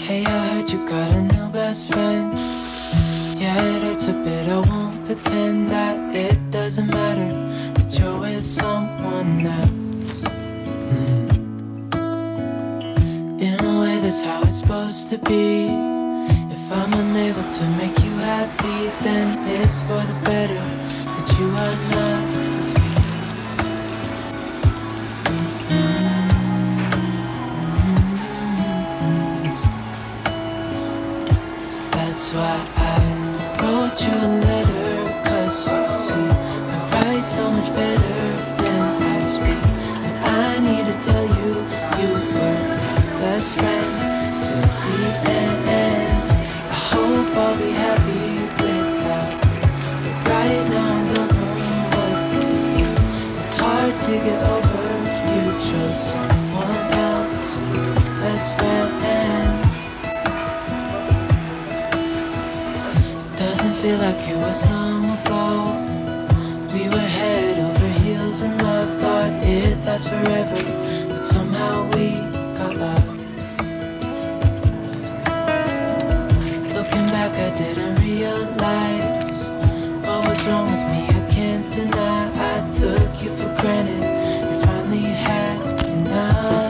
Hey, I heard you got a new best friend. Yeah, it hurts a bit, I won't pretend that it doesn't matter that you're with someone else. In a way, that's how it's supposed to be. If I'm unable to make you happy, then it's for the better that you are not with me. That's why I wrote you a letter, 'cause you see, I write so much better than I speak. And I need to tell you, you were my best friend till the end. I hope I'll be happy without you, but right now I don't know what to do. It's hard to get over, you chose someone else, best friend. Doesn't feel like it was long ago. We were head over heels in love, thought it'd last forever, but somehow we got lost. Looking back, I didn't realize what was wrong with me. I can't deny I took you for granted. You finally had enough.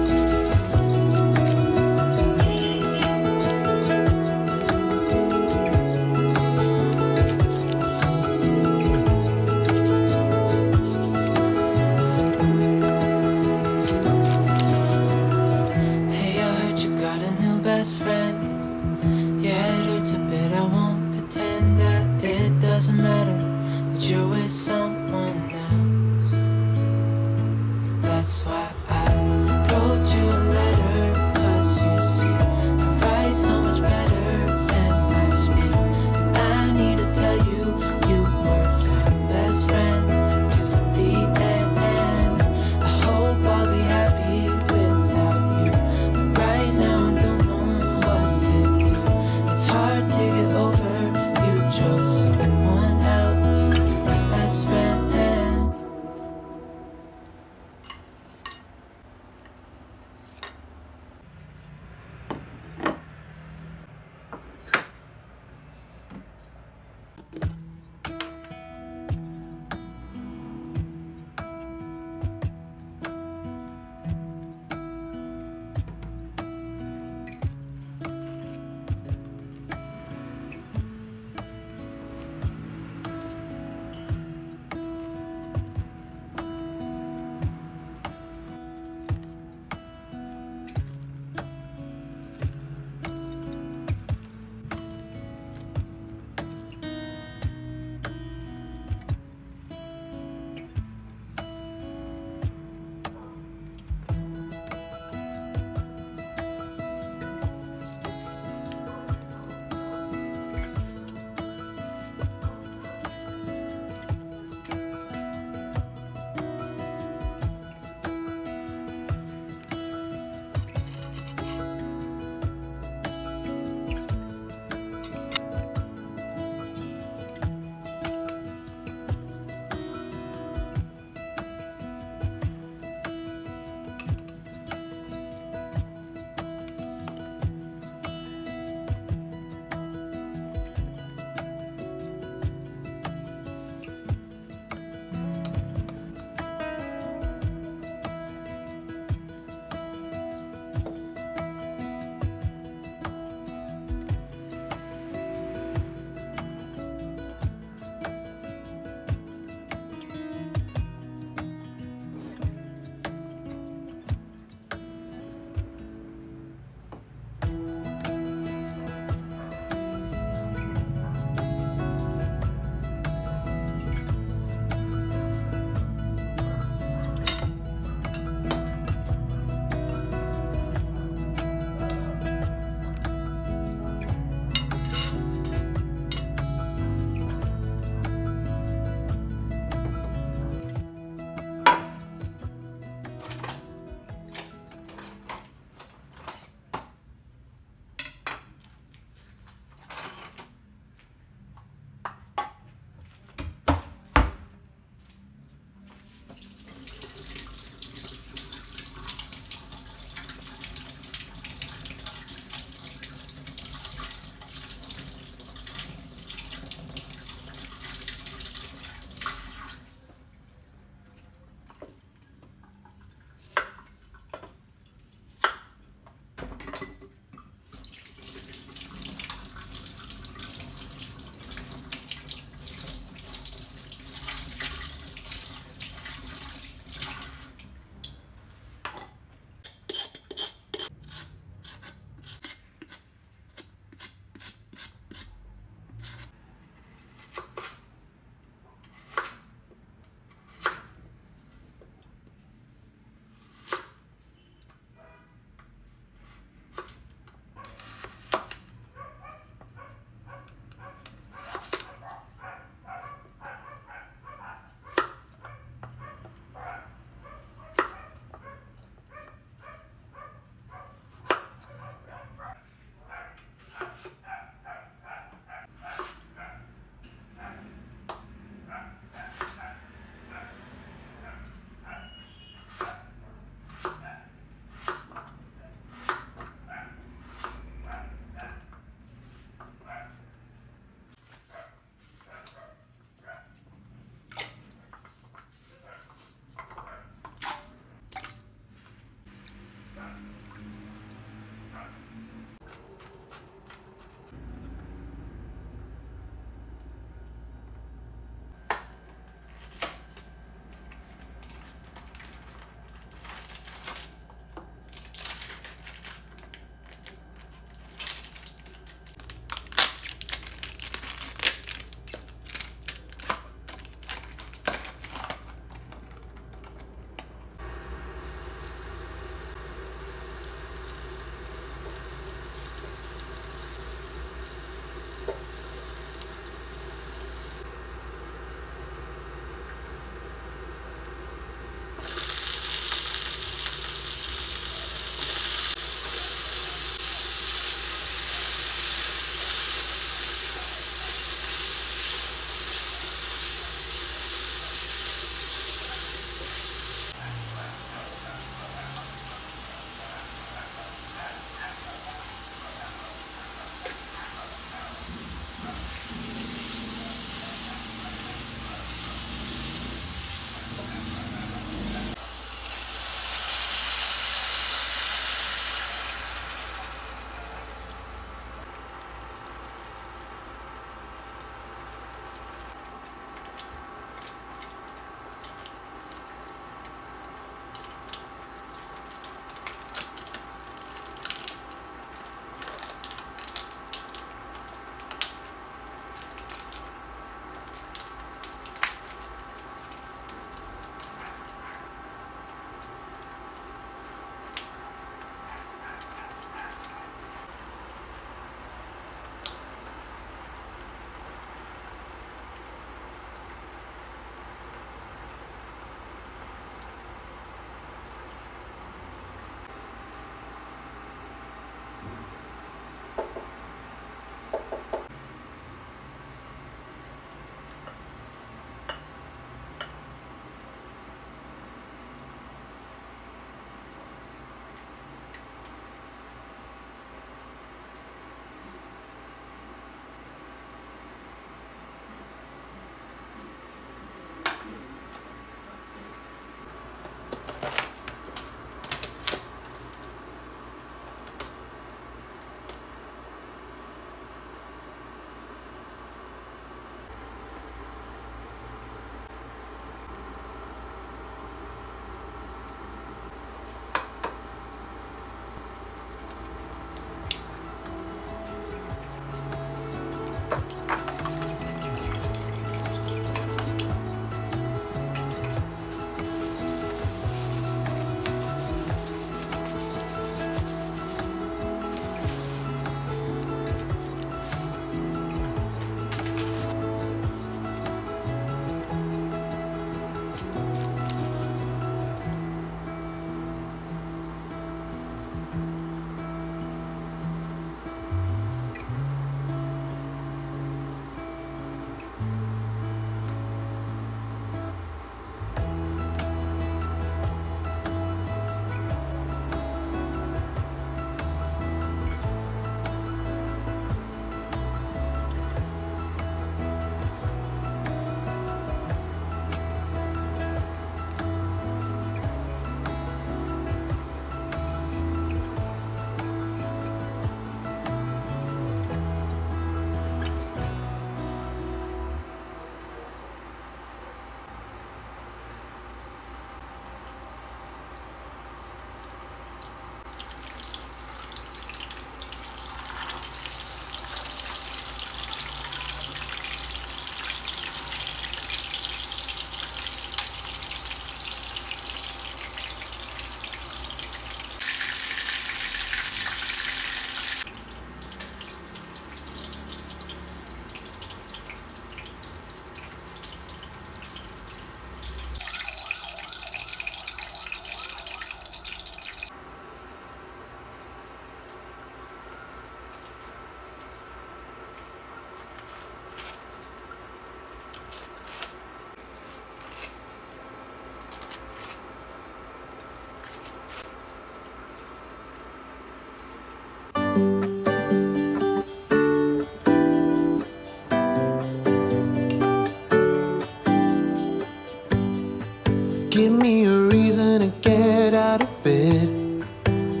Give me a reason to get out of bed.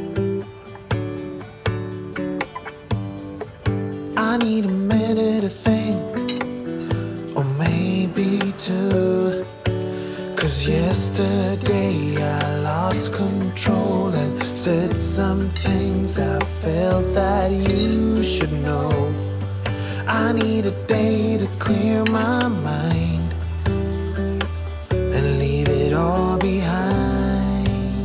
Said some things I felt that you should know. I need a day to clear my mind and leave it all behind.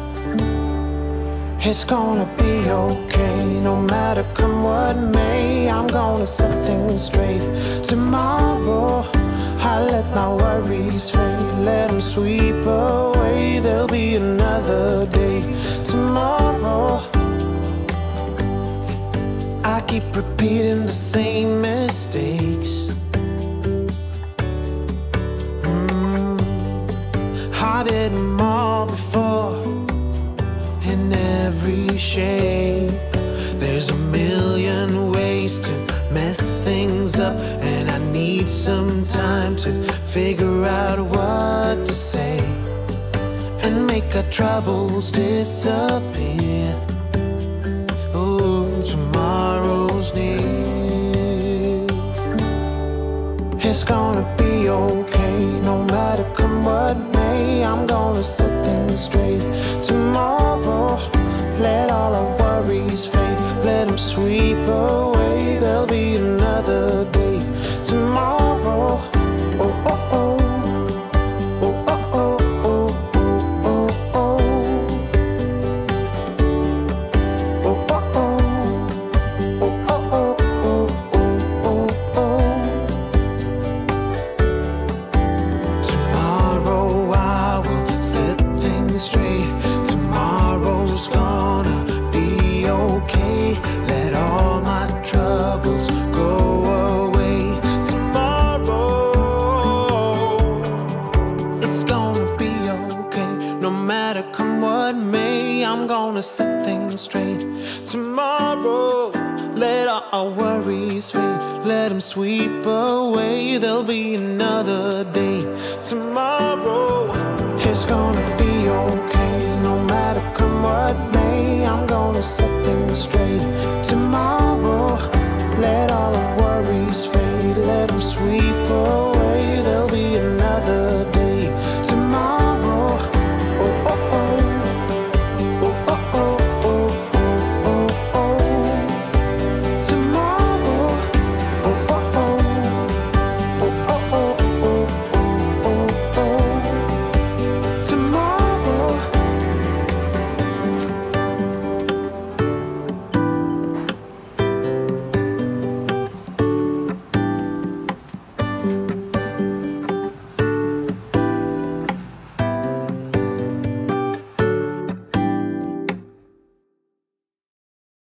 It's gonna be okay, no matter come what may. I'm gonna set things straight tomorrow. I let my worries fade, let them sweep away. There'll be another day tomorrow. I keep repeating the same mistakes. I did them all before, in every shape. There's a million ways to mess things up, and I need some time to figure out what to say and make our troubles disappear. Oh, tomorrow's near. It's gonna be okay, no matter come what may. I'm gonna set things straight tomorrow. Let all our worries fade, let them sweep away. There'll be another day tomorrow. Oh, oh, oh. Oh, oh, oh, oh, oh, oh, oh. Oh, oh, oh. Oh, oh, oh, oh, oh, oh. Tomorrow I will set things straight. Tomorrow's gonna be okay. Let all my troubles go away. Tomorrow it's gonna be okay, no matter come what may. I'm gonna set things straight tomorrow. Let all our worries fade, let them sweep away. There'll be another day tomorrow. It's gonna be okay, no matter come what may. I'm gonna set things straight tomorrow. Let all